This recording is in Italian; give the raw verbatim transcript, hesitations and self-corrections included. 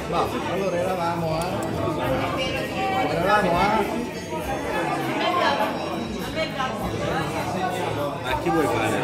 Ma allora eravamo a... Eravamo a... A chi vuoi fare?